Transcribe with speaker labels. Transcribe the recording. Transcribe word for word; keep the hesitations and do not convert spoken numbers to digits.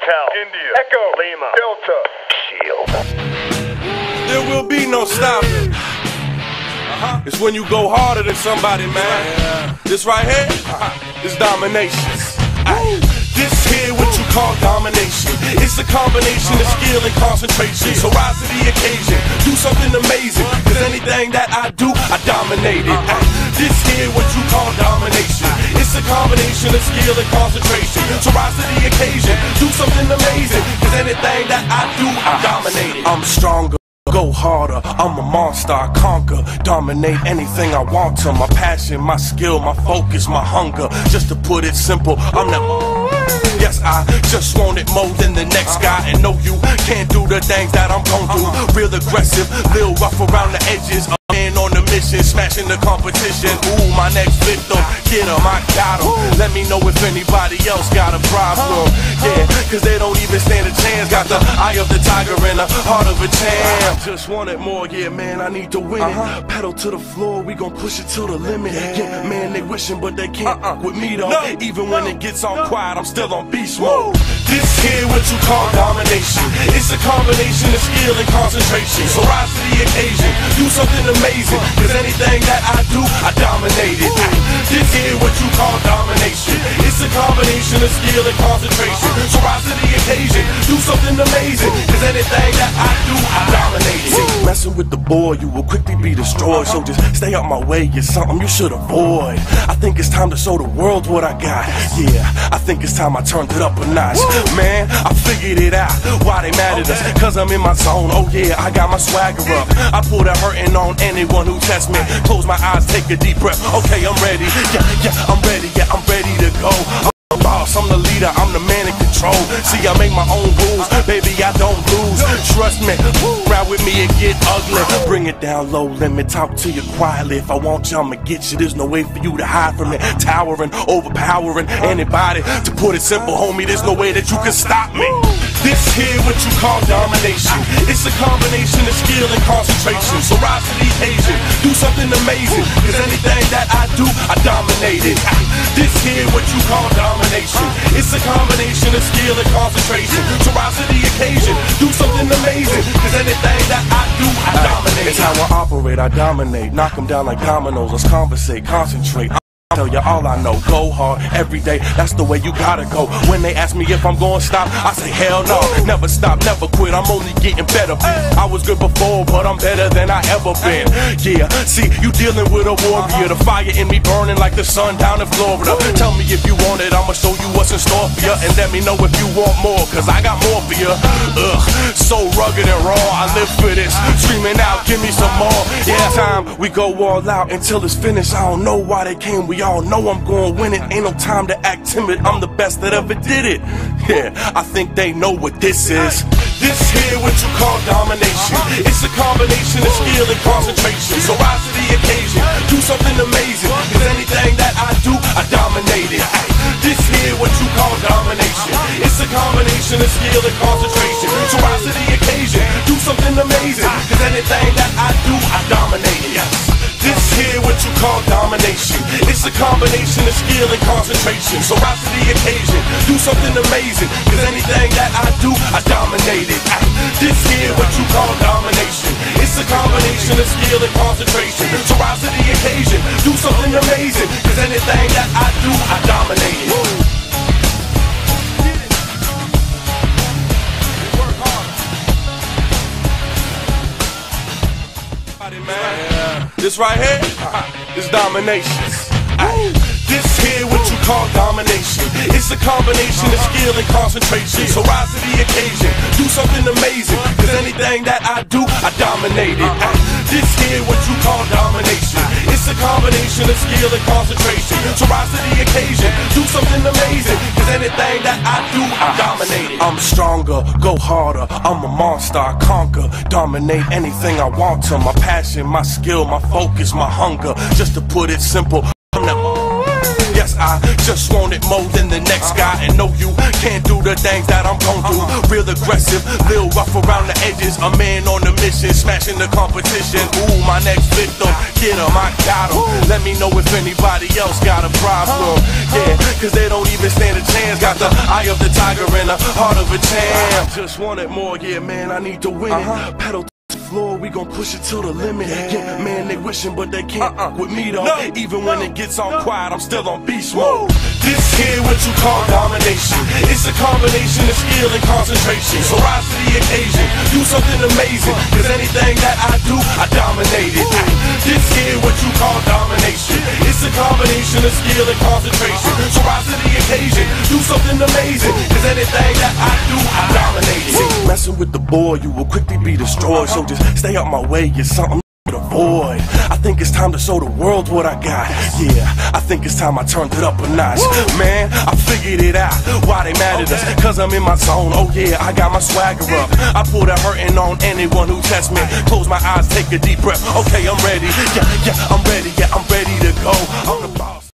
Speaker 1: SoCal, India, Echo, Lima, Delta, Shield.
Speaker 2: There will be no stopping. Uh-huh. It's when you go harder than somebody, man. Yeah. This right here is domination. Ay. This here what you call domination. It's a combination of skill and concentration. So rise to the occasion, do something amazing. Cause anything that I do, I dominate it. Ay. This here what you call domination. It's a combination of skill and concentration. So rise to the occasion, do something amazing. Cause anything that I do, I dominate it. I'm stronger, go harder, I'm a monster, I conquer, dominate anything I want to. My passion, my skill, my focus, my hunger. Just to put it simple, I'm the yes, I just want it more than the next guy. And no, you can't do the things that I'm gon' do. Real aggressive, little rough around the edges. A man on the mission, smashing the competition. Ooh, my next victim, get him, I got him. Let me know if anybody else got a problem. Yeah, cause they don't even stand a chance. Got the eye of the tiger and the heart of a champ. Just want it more, yeah, man, I need to win it. Pedal to the floor, we gon' push it to the limit. Yeah, man, they wishing, but they can't with me though. Even when it gets all quiet, I'm still on beast mode. This here what you call domination. It's a combination of skill and concentration. So rise to the occasion, do something amazing. Cause anything that I do, I dominate it. This here what you call domination. It's a combination of skill and concentration. So rise to the occasion, do something amazing. Cause anything that I do, I dominate it. See, messing with the boy, you will quickly be destroyed. So just stay out my way, it's something you should avoid. I think it's time to show the world what I got. Yeah, I think it's time I turned it up a notch. Man, I figured it out, why they mad at us. Cause I'm in my zone, oh yeah, I got my swagger up. I pull the hurting on anyone who tests me. Close my eyes, take a deep breath. Okay, I'm ready, yeah, yeah, I'm ready, yeah, I'm ready to go. I'm the boss, I'm the leader, I'm the man in control. See, I make my own rules, baby, I don't lose. Trust me, ride with me and get ugly. Bring it down low, let me talk to you quietly. If I want you, I'ma get you, there's no way for you to hide from me. Towering, overpowering anybody. To put it simple, homie, there's no way that you can stop me. This here what you call domination. It's a combination of skill and concentration. So rise to the occasion, do something amazing. Cause anything that I do, I dominate it. This here what you call domination. It's a combination of skill and concentration. So rise to the occasion, do something amazing. Cause anything that I do, I dominate. It's how I operate, I dominate. Knock them down like dominoes, let's conversate, concentrate. Tell you all I know, go hard every day, that's the way you gotta go. When they ask me if I'm gonna stop, I say hell no. Never stop, never quit, I'm only getting better. I was good before, but I'm better than I ever been. Yeah, see, you dealing with a warrior. The fire in me burning like the sun down in Florida. Tell me if you want it, I'ma show you what's in store for you. And let me know if you want more, cause I got more for you. Ugh, so rugged and raw, I live for this. Screaming out, give me some more. Yeah, time we go all out until it's finished. I don't know why they came, we all know I'm gonna win it. Ain't no time to act timid, I'm the best that ever did it. Yeah, I think they know what this is. This here what you call domination. It's a combination of skill and concentration. So rise to the occasion, do something amazing. Cause anything that I do, I dominate it. This here what you call domination. It's a combination of skill and concentration. So rise to the occasion, do something amazing. Cause anything that I do, I dominate it. Yes. This here what you call domination. It's a combination of skill and concentration. So rise to the occasion, do something amazing. Cause anything that I do, I dominate it. This here what you call domination. It's a combination of skill and concentration. So rise to the occasion, do something amazing. Cause anything that I do, I dominate it. This right here is domination. This here what you call domination. It's a combination of skill and concentration. So rise to the occasion, do something amazing. Cause anything that I do, I dominate it. This here what you call domination. It's a combination of skill and concentration. So rise to the occasion, do something amazing. Cause anything that I do, I dominate it. I'm stronger, go harder, I'm a monster, I conquer. Dominate anything I want to. My passion, my skill, my focus, my hunger. Just to put it simple, I'm the yes, guess I just want it more than the next guy. And know you can't do the things that I'm gon' do. Real aggressive, little rough around the edges. A man on a mission, smashing the competition. Ooh, my next victim, get him, I got him. Let me know if anybody else got a problem. Yeah, cause they don't even stand a chance. Got the eye of the tiger and the heart of a champ. Just want it more, yeah man, I need to win it. Pedal floor, we gon' push it to the limit. Yeah, man, they wishing, but they can't uh-uh. with me though. No. Even when it gets all quiet, I'm still on beast mode. This here what you call domination. It's a combination of skill and concentration. So rise to the occasion, do something amazing. Cause anything that I do, I dominate it. This here what you call domination. It's a combination of skill and concentration. So rise to the occasion, do something amazing. Cause anything that I do, I dominate it. See, messing with the boy, you will quickly be destroyed. So just stay out my way, it's something to avoid. I think it's time to show the world what I got. Yeah, I think it's time I turned it up a notch. Man, I figured it out, why they mad at us. Cause I'm in my zone, oh yeah, I got my swagger up. I put a hurting on anyone who tests me. Close my eyes, take a deep breath, okay, I'm ready. Yeah, yeah, I'm ready, yeah, I'm ready to go. I'm the